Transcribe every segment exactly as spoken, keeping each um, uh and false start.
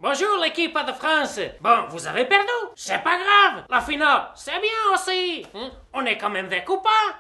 Bonjour l'équipe de France. Bon, vous avez perdu. C'est pas grave. La finale, c'est bien aussi. Hein? On est quand même des copains.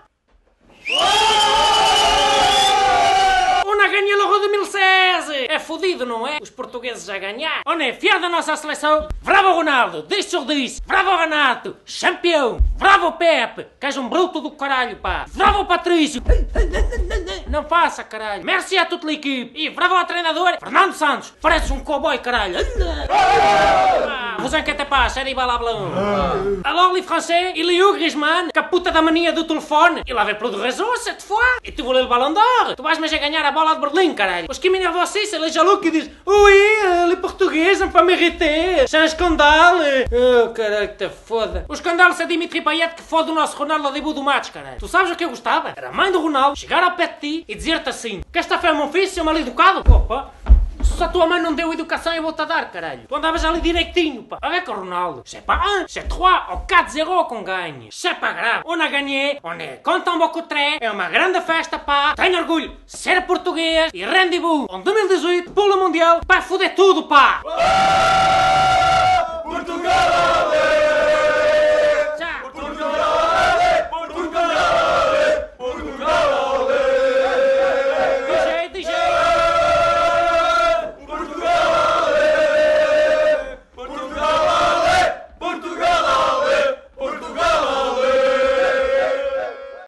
On a gagné l'Euro dois mil e seize! É fodido, não é? Os portugueses a ganhar. On é fier da nossa seleção. Bravo Ronaldo, dez sobre dez. Bravo Renato, campeão. Bravo Pepe, que és um bruto do caralho, pá. Bravo Patrício. Não faça, caralho. Merci à toute l'équipe. E bravo ao treinador, Fernando Santos. Pareces um cowboy, caralho. Ah, vous inquiétez pas, série balablão. Alors les Français, il est où Griezmann? Que a puta da mania do telefone. Il avait plus de raison cette fois. E tu voulais le ballon d'or. Tu vais-me a ganhar a bola de Berlim, caralho. Os que m'énervent aussi, c'est les jaloux qui disent oui, les portugueses n'ont pas mérité. C'est un scandale. Oh, caralho, que te foda. O escândalo é Dimitri Payet que fode o nosso Ronaldo ao debut do match, caralho. Tu sabes o que eu gostava? Era a mãe do Ronaldo chegar ao pé de ti e dizer-te assim: queres estar fé, meu filho, ser mal educado? Opa! Se a tua mãe não deu educação, eu vou-te a dar, caralho. Tu andavas ali direitinho, pá. Avec o Ronaldo. C'est pas un, c'est trois ou quatre zéro qu'on gagne. C'est pas grave. On a gagné, on est content beaucoup très. É uma grande festa, pá. Tenho orgulho de ser português. E rendez-vous en dois mil e dezoito, pelo Mundial. Vai foder tudo, pá.